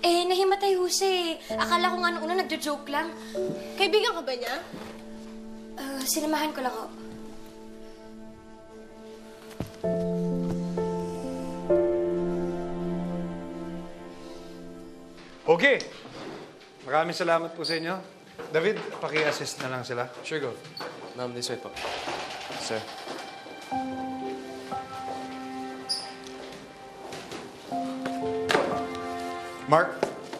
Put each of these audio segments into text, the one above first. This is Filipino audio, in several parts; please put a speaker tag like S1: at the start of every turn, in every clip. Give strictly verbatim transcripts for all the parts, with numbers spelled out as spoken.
S1: Eh, nahimatay ho siya eh. Akala ko nga nung una nagjo-joke lang.
S2: Kaibigan ka ba niya?
S1: Uh, sinamahan ko lang ho.
S3: Okay. Maraming salamat po sa inyo. David, paki-assist na lang sila.
S4: Sure, go. Ma'am, this way po. Sir.
S3: Mark,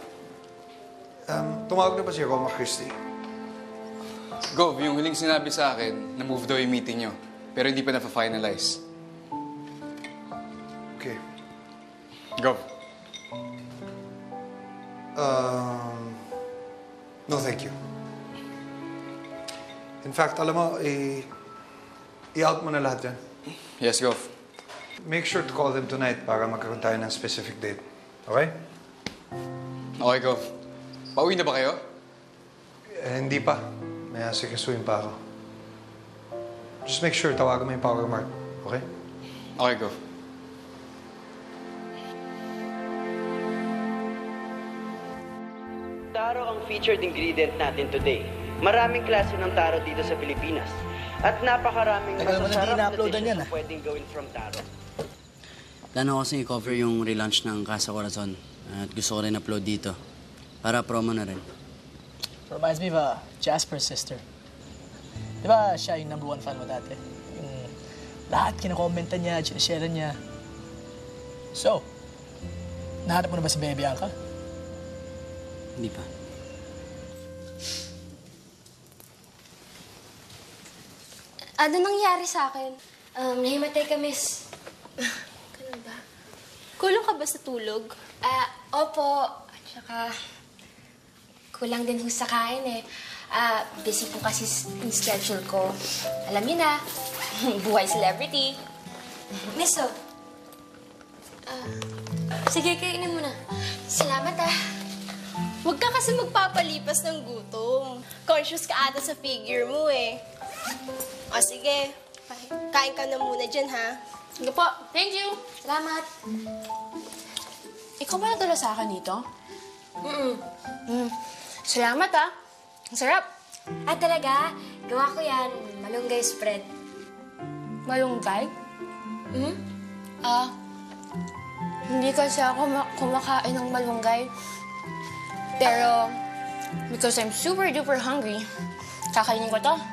S3: um, tumawag na ba si Roma Christie?
S5: Gov, yung huling sinabi sa akin, na-move daw yung meeting nyo. Pero hindi pa na-finalize.
S3: Okay.
S5: Gov.
S3: Um, no, thank you. In fact, alam mo, i- i-out mo na lahat yan.
S5: Yes, Gov.
S3: Make sure to call them tonight para magkaroon tayo ng specific date. Okay?
S5: Okay, Gov. Pauwi na ba kayo?
S3: Eh, hindi pa. May asikasuin pa ako. Just make sure tawagan mo yung power mark. Okay?
S5: Okay, Gov.
S6: Taro ang featured ingredient natin today. Maraming klase ng taro dito sa Pilipinas. At napakaraming masasarap na dishes na pwedeng gawin from taro.
S7: Plano ko kasi i-cover yung relaunch ng Casa Corazon. At gusto ko rin upload dito. Para promo na rin.
S8: Reminds me of uh, Jasper's sister. Di ba siya yung number one fan mo dati? Yung lahat kinakommenta niya, sinashare niya. So, nahanap mo na ba si Bea Bianca?
S7: Hindi pa.
S1: Ano nangyari sa akin? Um, nahimatay ka, miss.
S2: Ganun ba? Kulong ka ba sa tulog?
S1: Ah, opo. At saka, kulang din ho sa kain eh. Ah, busy po kasi yung schedule ko. Alam niyo na, buhay celebrity. Miss, oh. Ah, sige, kainin mo na. Salamat ah.
S2: Huwag ka kasi magpapalipas ng gutom. Conscious ka ata sa figure mo eh. O sige, kain ka na muna dyan ha.
S1: Sige po, thank you. Salamat.
S9: Ikaw ba natula sa akin dito?
S1: Mm-mm.
S9: Mm. Salamat ah. Ang sarap.
S1: Ah, talaga? Gawa ko yan. Malunggay spread.
S9: Malunggay?
S1: Hmm?
S9: Ah, hindi kasi ako kumakain ng malunggay. Pero, because I'm super duper hungry, kakainin ko to.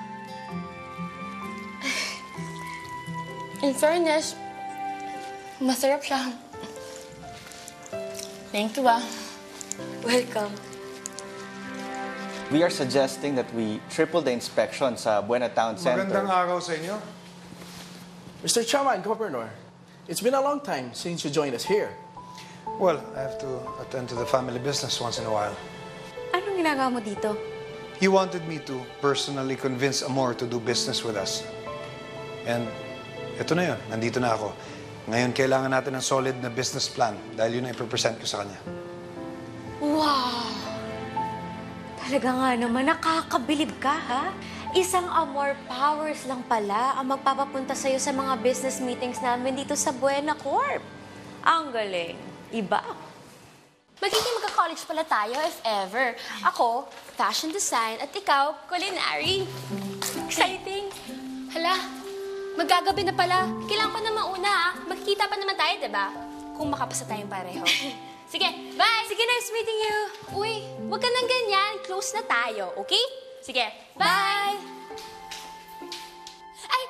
S9: In fairness, masarap siya. Thank you ah.
S1: Welcome.
S10: We are suggesting that we triple the inspection sa Buena Town Center.
S3: Magandang araw sa inyo.
S8: Mister Chairman, Governor, it's been a long time since you joined us here.
S3: Well, I have to attend to the family business once in a while.
S1: Anong ginagawa mo dito?
S3: He wanted me to personally convince Amor to do business with us. And ito na yun, nandito na ako. Ngayon, kailangan natin ng solid na business plan dahil yun ang ipipresent ko sa kanya.
S11: Wow! Talaga nga naman, nakakabilib ka, ha? Isang Amor Powers lang pala ang magpapapunta sa'yo sa mga business meetings namin dito sa Buena Corp. Ang galing. Iba.
S2: Magiging magka-college pala tayo if ever. Ako, fashion design, at ikaw, culinary. Exciting. Hala, magagabi na pala. Kailangan ko na mauna, ah. Magkikita pa naman tayo, diba? Kung makapasa tayong pareho. Sige, bye! Sige, nice meeting you. Uy, wag ka nang ganyan. Close na tayo, okay? Sige, bye! Ay!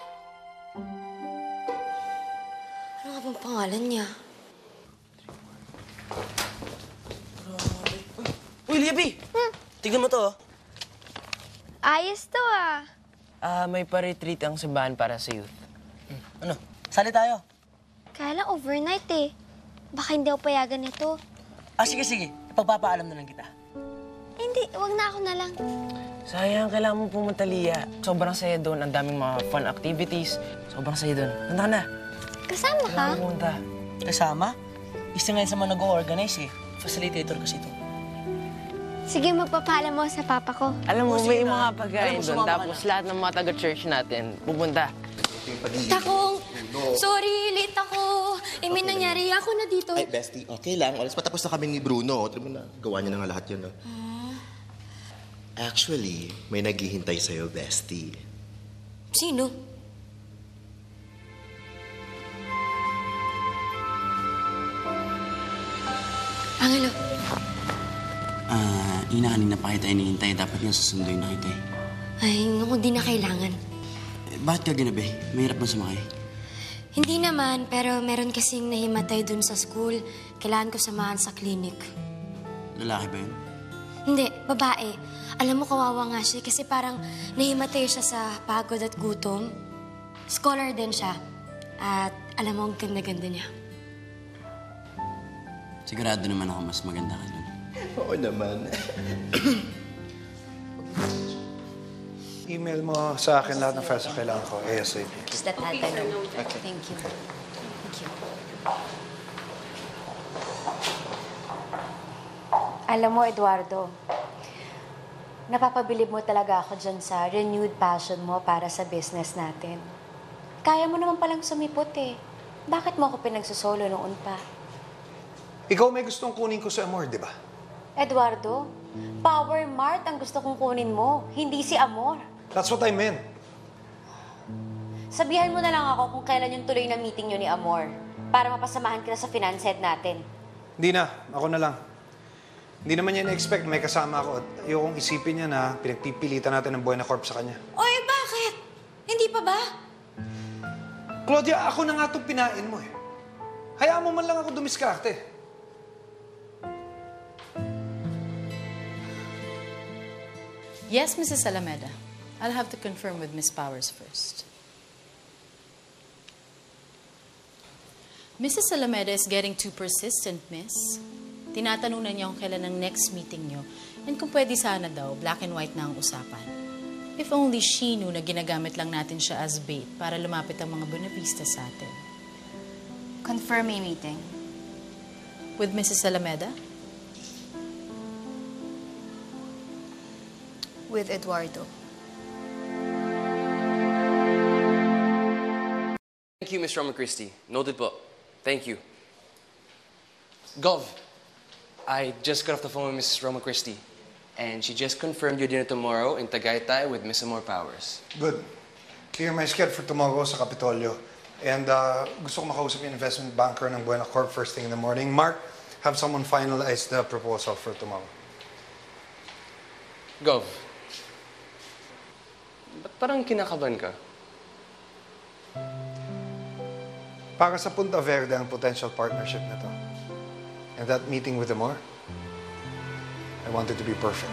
S1: Ano nga bang pangalan niya?
S6: Uy, Libby! Hmm? Tignan mo to, oh.
S2: Ayos to, ah.
S12: Ah, may pa-retreat ang simbahan para sa youth.
S6: Hmm. Ano? Sali tayo.
S2: Kaya lang overnight, eh. Baka hindi ako payagan nito.
S6: Ah, sige, sige. Ipagpapaalam na lang kita.
S2: Eh, hindi, wag na ako na lang.
S12: Sayang, kailangan mo pumunta, Lia. Sobrang saya doon. Ang daming mga fun activities. Sobrang saya doon. Punta ka na.
S2: Kasama ka?
S12: Kailangan pumunta.
S6: Kasama? Isa ngayon sa mga nag-o-organize, eh. Facilitator kasi ito.
S2: Sige, magpapaalam mo sa papa ko.
S12: Alam mo,
S6: Oh,
S12: may
S6: sige
S12: mga
S6: na.
S12: pagkain
S6: Alam mo,
S12: doon.
S6: sumama ka
S12: Tapos
S6: na.
S12: lahat ng mga taga-church natin pupunta.
S1: Takong, sorry, late ako.
S9: Eh, may nangyari. Ako na dito.
S13: Ay, bestie, okay lang. Alas patapos na kami ni Bruno. Try mo na, gawa niya na nga lahat yun. No?
S9: Hmm.
S13: Actually, may naghihintay sa'yo, bestie.
S9: Sino? Angelo.
S7: Ah, Ina, kanina pa kita inihintay. Dapat nga susunduin na kita eh.
S9: Ay, naku, di na kailangan.
S7: Eh, bakit ka ginabi? Mahirap mo sumakay.
S9: Hindi naman, pero meron kasing nahimatay dun sa school. Kailangan ko samahan sa clinic.
S7: Lalaki ba yun?
S9: Hindi, babae. Alam mo, kawawa nga siya kasi parang nahimatay siya sa pagod at gutom. Scholar din siya. At alam mo, ang ganda-ganda niya.
S7: Sigurado naman ako mas maganda ka dun.
S13: Oo naman.
S3: Email mo sa akin lahat ng files na kailangan ko, ASAP.
S9: Just that had I know. Okay. Thank you. Thank you.
S11: Alam mo, Eduardo, napapabilib mo talaga ako dyan sa renewed passion mo para sa business natin. Kaya mo naman palang sumipot eh. Bakit mo ako pinagsusolo noon pa?
S3: Ikaw may gustong kunin ko sa Amor, di ba?
S11: Eduardo, Power Mart ang gusto kong kunin mo, hindi si Amor.
S3: That's what I meant.
S11: Sabihan mo na lang ako kung kailan yung tuloy na meeting nyo ni Amor para mapasamahan kita sa finance head natin.
S3: Hindi na. Ako na lang. Hindi naman niya na-expect may kasama ako at ayokong isipin niya na pinagpipilitan natin ng Buena Corp sa kanya.
S9: Oy, bakit? Hindi pa ba?
S3: Claudia, ako na nga itong pinain mo eh. Hayaan mo man lang ako dumiskarte.
S14: Yes, Missus Alameda. I'll have to confirm with Miss Powers first. Missus Alameda is getting too persistent, Miss. Tinatanong na niya kung kailan ang next meeting niyo and kung pwede sana daw, black and white na ang usapan. If only she knew na ginagamit lang natin siya as bait para lumapit ang mga Bonavista sa atin.
S9: Confirm a meeting.
S14: With Missus Alameda?
S9: With Eduardo.
S4: Thank you, Miss Roman Christie. Noted po. Thank you. Gov, I just got off the phone with Miss Roman Christie, and she just confirmed your dinner tomorrow in Tagaytay with Miss Amor Powers.
S3: Good. Clear my schedule for tomorrow sa Kapitolyo. And uh, gusto ko makausap yung investment banker ng Buena Corp first thing in the morning. Mark, have someone finalize the proposal for tomorrow.
S4: Gov, ba't parang kinakabahan ka?
S3: Para sa Punta Verde ang potential partnership na to. And that meeting with Amor, I want it to be perfect.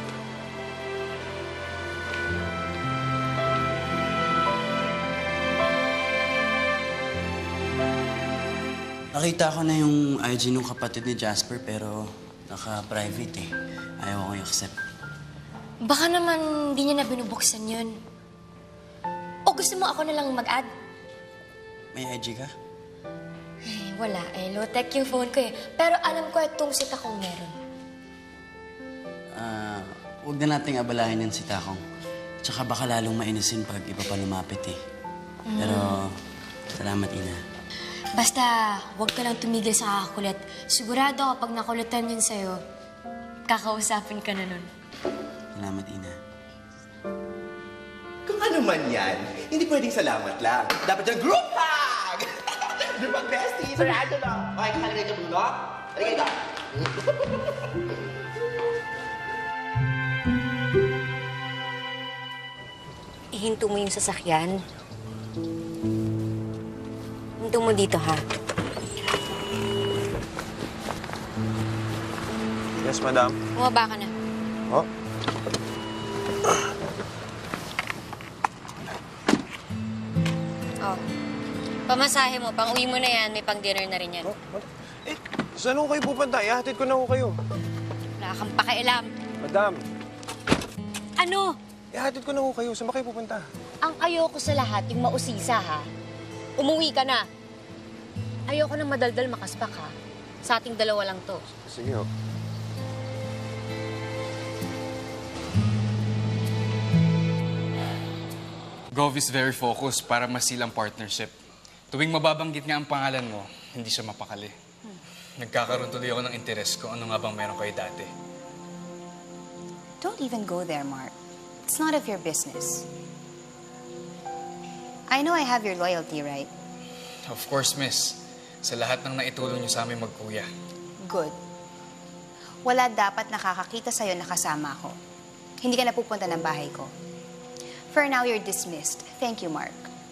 S7: Nakita ko na yung I G nung kapatid ni Jasper pero naka-private eh. Ayaw ko i-accept.
S9: Baka naman hindi niya na binubuksan yun. O gusto mo ako na lang mag-add?
S7: May I G ka?
S9: Eh, wala. Eh, low-tech yung phone ko eh. Pero alam ko itong sita kong meron.
S7: Ah, huwag na nating abalahin yan si Takong. Tsaka baka lalong mainisin pag iba pa lumapit eh.
S9: Mm.
S7: Pero, salamat, Ina.
S9: Basta, huwag ka lang tumigil sa kakakulit. Sigurado kapag nakulitan yun sa'yo, kakausapin ka na nun.
S7: Salamat, Ina.
S13: Kung ano man yan, hindi pwedeng salamat lang. Dapat yung group hug! Di ba, bestie? Sarado na. Okay, kakalagay ka, Bruno? Halagay ka.
S11: Ihinto mo yung sasakyan. Hinto mo dito, ha?
S10: Yes, madam.
S9: Bumaba ka na.
S10: Oh.
S9: Oh. Pamasahe mo, pang uwi mo na yan, may pang dinner na rin yan.
S10: Oh, eh, saan ko kayo pupunta? Ihatid ko na ako kayo.
S9: Wala kang pakialam.
S10: Madam,
S11: Ano?
S10: ihatid ko na ako kayo. Saan ba kayo pupunta?
S11: Ang ayoko sa lahat, yung mausisa, ha? Umuwi ka na. Ayoko na madaldal makaspak, ha? Sa ating dalawa lang to.
S10: Sige, oh.
S5: Gov is very focused para masilang partnership. Tuwing mababanggit nga ang pangalan mo, hindi siya mapakali. Hmm. Nagkakaroon tuloy ako ng interes kung ano nga bang meron kayo dati.
S15: Don't even go there, Mark. It's none of your business. I know I have your loyalty, right?
S5: Of course, miss. Sa lahat ng naitulong niyo sa aming magkuya.
S15: Good. Wala dapat nakakakita sa'yo na kasama ako. Hindi ka napupunta ng bahay ko. For now, you're dismissed. Thank you, Mark.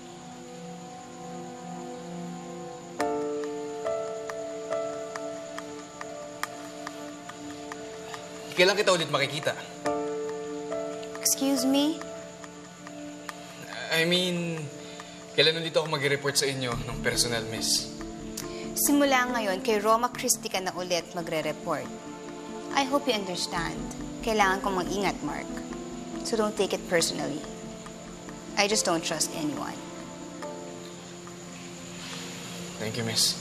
S5: Kailan kita ulit makikita?
S15: Excuse me?
S5: I mean, kailan ulit ako mag-report sa inyo ng personal, miss?
S15: Simula ngayon, kay Roma Christie ka na ulit magre-report. I hope you understand. Kailangan kong mag-ingat, Mark. So don't take it personally. I just don't trust anyone.
S5: Thank you, miss.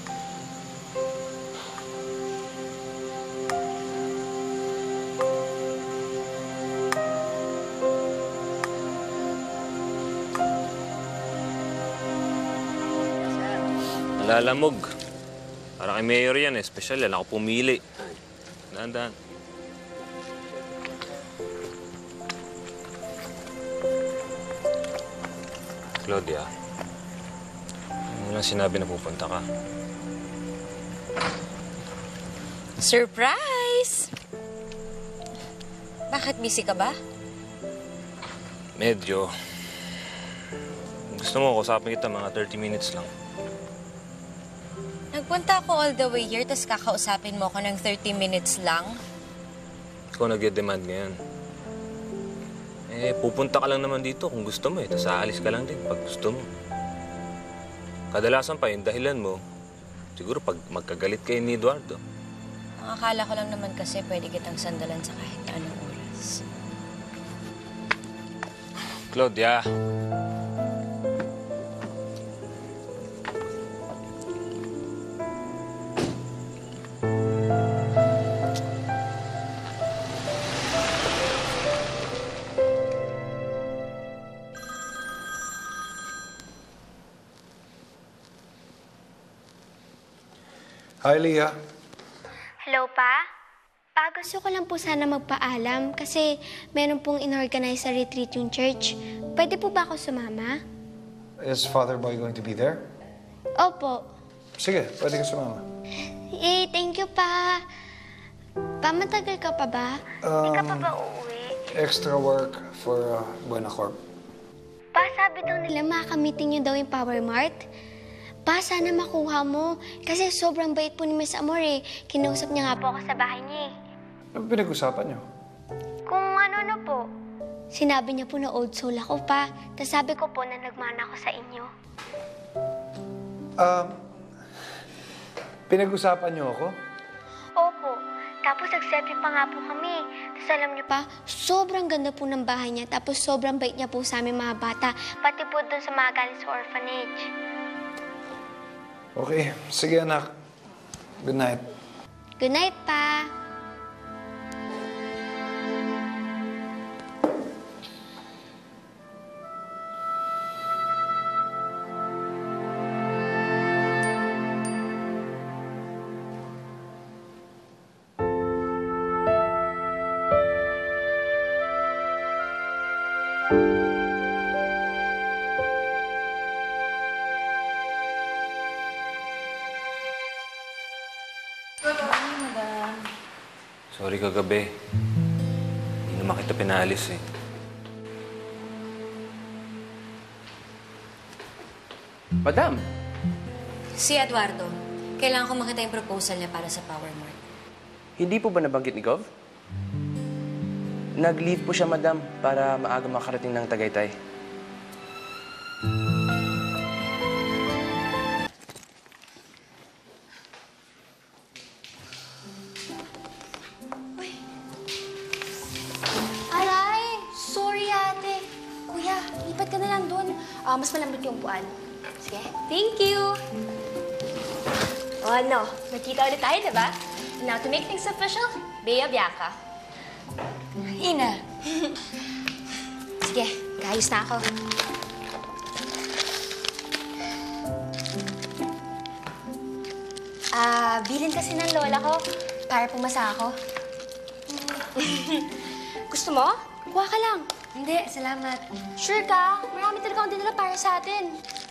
S16: Lalamog. Para kay Mayor yan, eh. Special yan. Ako pumili. Dahan-dahan. Claudia, ano lang sinabi na pupunta ka?
S11: Surprise! Bakit busy ka ba?
S16: Medyo. Gusto mo, kusapin kita mga thirty minutes lang.
S11: Nagpunta ako all the way here, tapos kakausapin mo ako ng thirty minutes lang?
S16: Ikaw nag-demand ngayon. Eh, pupunta ka lang naman dito kung gusto mo eh. Tapos aalis ka lang din pag gusto mo. Kadalasan pa yung dahilan mo, siguro pag magkagalit kayo ni Eduardo.
S11: Ang akala ko lang naman kasi pwede kitang sandalan sa kahit na anong oras.
S16: Claudia.
S3: Hi, Leah.
S9: Hello, Pa? Pa, gusto ko lang po sana magpaalam kasi meron pong inorganize sa retreat yung church. Pwede po ba ako sumama?
S3: Is Father Boy going to be there?
S9: Opo.
S3: Sige, pwede ka sumama.
S9: Eh, thank you, Pa. Pa, matagal ka pa ba? Hindi ka pa ba
S3: Um,
S9: uuwi?
S3: Extra work for uh, Buena Corp.
S9: Pa, sabi daw nila makakamiting niyo daw yung Power Mart. Pa, sana makuha mo. Kasi sobrang bait po ni Miss Amor eh. Kinausap niya nga po ako sa bahay niya eh.
S3: Ano pinag-usapan niyo?
S9: Kung ano na po. Sinabi niya po na old soul ako, Pa. Tapos sabi ko po na nagmana ako sa inyo.
S3: Um, pinag-usapan niyo ako?
S9: Opo. Tapos nag-selfie pa nga po kami. Tapos alam niyo pa, sobrang ganda po ng bahay niya. Tapos sobrang bait niya po sa aming mga bata. Pati po dun sa mga galing sa orphanage.
S3: Okay. Sige, anak. Good night.
S9: Good night, Pa.
S16: Sorry kagabi. Hindi naman kita pinaalis eh.
S12: Madam!
S11: Si Eduardo, kailangan ko makita yung proposal niya para sa Power Mart.
S12: Hindi po ba nabanggit ni Gov? Nag-leave po siya, madam, para maaga makarating ng Tagaytay.
S9: Aray! Sorry, ate. Kuya, lipat ka na lang doon. Ah, mas malambot yung upuan. Sige.
S2: Thank you! O ano, nagkita ulit tayo, diba? Now, to make things official, Bea Bianca.
S9: Ina.
S2: Sige, kaayos na ako.
S1: Ah, bilin kasi ng lola ko para pumasa ako.
S2: Gusto mo? Kuha ka lang.
S1: Hindi, salamat.
S2: Sure ka? Marami talaga akong dinala para sa atin.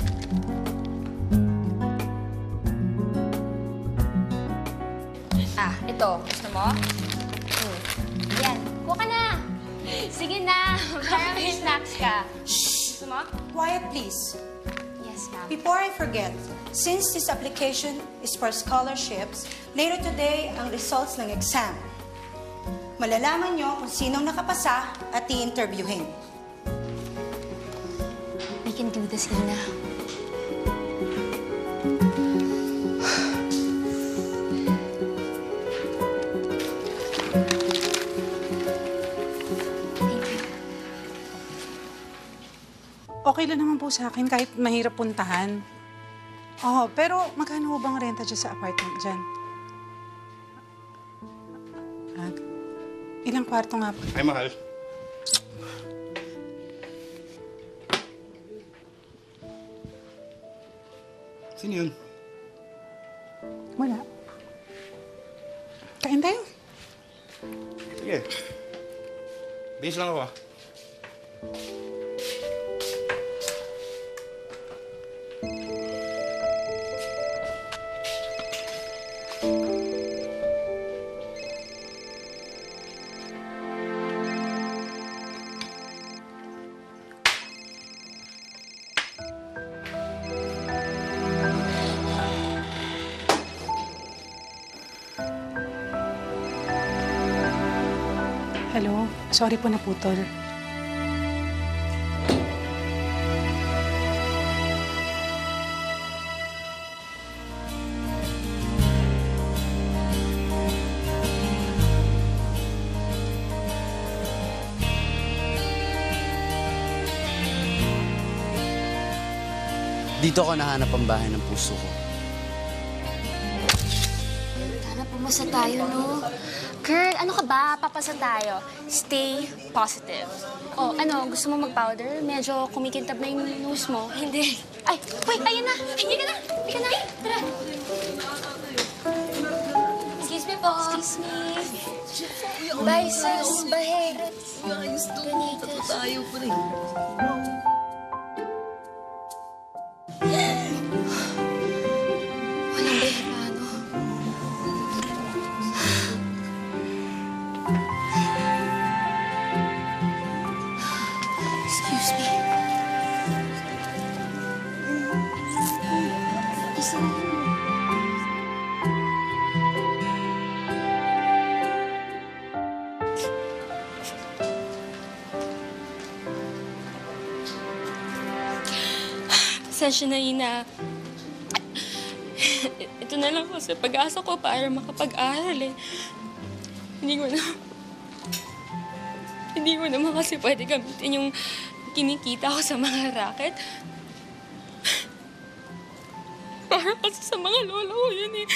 S2: Ah, ito. Gusto mo? Hmm. Yan. Kuha ka na. Sige na. Para may snacks ka. Shh! Gusto mo?
S17: Quiet, please.
S2: Yes, ma'am.
S17: Before I forget, since this application is for scholarships, later today ang results ng exam. Malalaman nyo kung sinong nakapasa at i-interviewin.
S2: We can do this, Ina.
S18: Okay lang naman po sa akin kahit mahirap puntahan. Oh, pero magkano ho bang renta dyan sa apartment dyan? Ah, ilang kwarto nga po?
S19: Ay, mahal. Sino yun?
S18: Wala. Kain tayo.
S19: Sige. Bihis lang ako ah.
S18: Hello. Sorry po naputol.
S7: Dito ko nahanap ang bahay ng puso ko.
S2: Sana pumasa tayo, no? Girl, ano ka ba? Papasa tayo. Stay positive. Oh, ano? Gusto mo mag-powder? Medyo kumikintab na yung nose mo. Hindi. Ay, wait! Ayun na! Hindi ka na! Hindi ka na! Tara! Excuse me po. Excuse me. Bye, sis. Bye.
S20: Ayos to. Tato tayo pa rin.
S2: Walang behera, no? Excuse me. Isa. Pasensya na, Ina. Ito na lang kasi pag-asa ko para makapag-aral eh. Hindi ko na... Hindi ko naman kasi pwede gamitin yung kinikita ko sa mga racket. Para kasi sa mga lolo ko yun eh.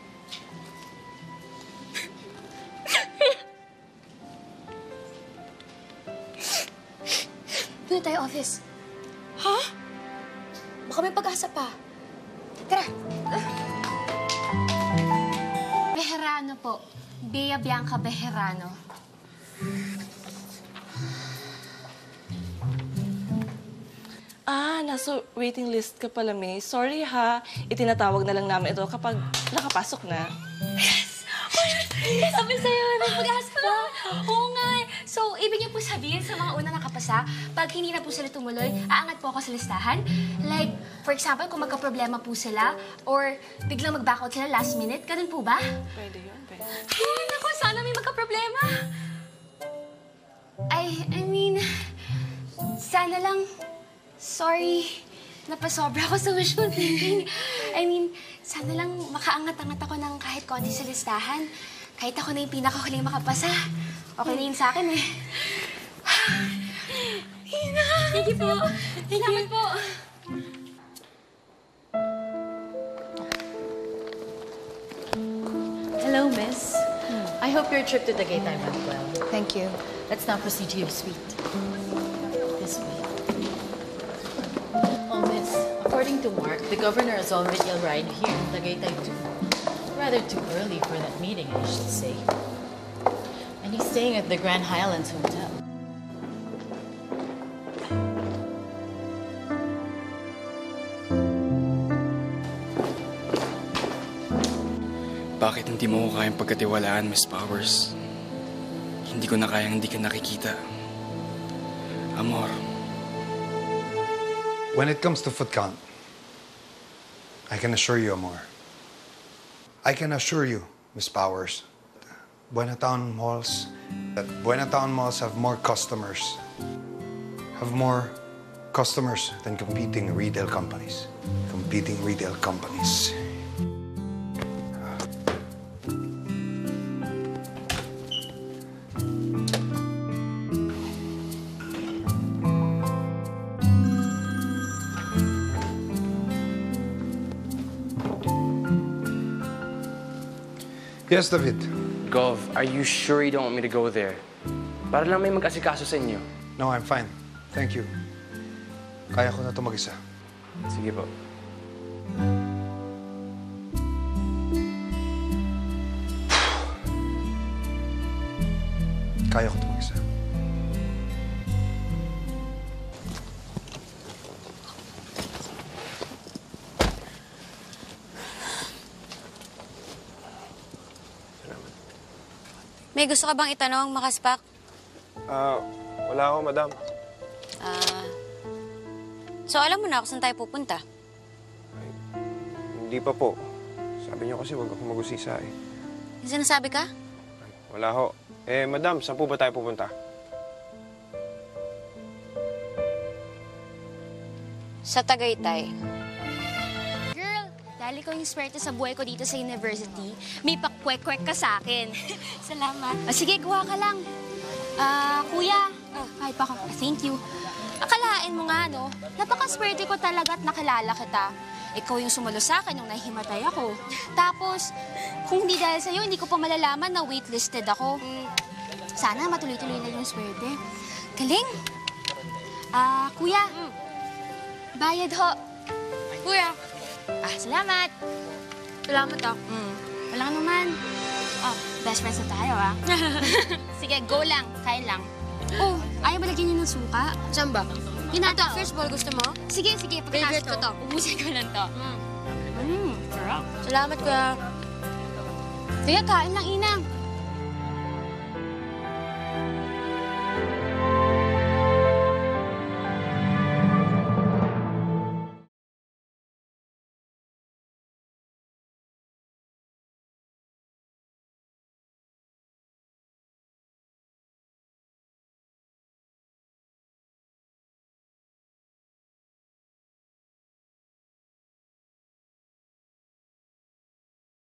S2: Doon tayo, office. Ha? Baka may pag-asa pa. Tara. Beherano po. Bea Bianca Beherano.
S20: Ah, nasa waiting list ka pala, May. Sorry ha. Itinatawag na lang namin ito kapag nakapasok na.
S2: Yes! Sabi sa'yo, may pag-asa pa. Oo nga. So, ibig niyo po sabihin sa mga unang nakapasa, pag hindi na po sila tumuloy, aangat po ako sa listahan? Like, for example, kung magka-problema po sila, or biglang mag-back out sila last minute, ganun po ba?
S20: Pwede yun, pwede.
S2: Ay, naku, sana may magka-problema. Ay, I mean, sana lang, sorry, napasobra ako sa wishful thinking. I mean, sana lang makaangat-angat ako ng kahit konti sa listahan. Kahit ako na yung pinakahuling makapasa. Okay na yun sa akin eh. Ina! Thank you po. Salamat po.
S14: Hello, miss. I hope your trip to Tagaytay went well.
S15: Thank you.
S14: Let's now proceed to your suite. This way. Oh, miss, according to Mark, the governor has already arrived here in Tagaytay too. Rather too early for that meeting, I should say. And he's staying at the Grand Highlands Hotel.
S5: Bakit hindi mo ko kayang pagkatiwalaan, Miss Powers? Hindi ko na kayang hindi ka nakikita. Amor.
S3: When it comes to foot count, I can assure you, Amor. I can assure you, Miss Powers, Buenatown malls, that Buenatown malls have more customers, have more customers than competing retail companies. Competing retail companies. Yes, David.
S4: Gov, are you sure you don't want me to go there? Para lang may mag-asikaso sa inyo.
S3: No, I'm fine. Thank you. Kaya ko na ito mag-isa.
S4: Sige po.
S3: Kaya ko ito mag-isa.
S11: May gusto ka bang itanong, Makaspak?
S16: Ah, wala ako, madam.
S11: Ah... so, alam mo na kung saan tayo pupunta?
S16: Hindi pa po. Sabi niyo kasi huwag ako mag-usisa eh.
S11: May sinasabi ka?
S16: Wala ho. Eh, madam, saan po ba tayo pupunta?
S11: Sa Tagaytay.
S2: Girl, dahil ko yung swerte sa buhay ko dito sa university, may pakwek-kwek ka sa akin. Salamat. Ah, sige, kuha ka lang. Ah, kuya. Oh, kahit pa ako. Thank you. Akalain mo nga, no? Napakaswerte ko talaga at nakilala kita. Ikaw yung sumalo sa akin nung nahihimatay ako. Tapos, kung hindi dahil sa'yo, hindi ko pa malalaman na waitlisted ako. Sana matuloy-tuloy na yung swerte. Galing! Ah, kuya. Bayad ho. Kuya. Ah, salamat. Salamat ah. Mm. Walang naman. Oh, best friends na tayo ah. Sige, go lang. Kain lang. Oh, ayaw ba lagyan niyo ng suka? Saan ba? Hinata. Ito, fishball. Gusto mo? Sige, sige. Pagkatapos ko to. Ubusin ko lang to. Mm. Mm, sarap. Salamat, kuya. Sige, kain lang, Inang.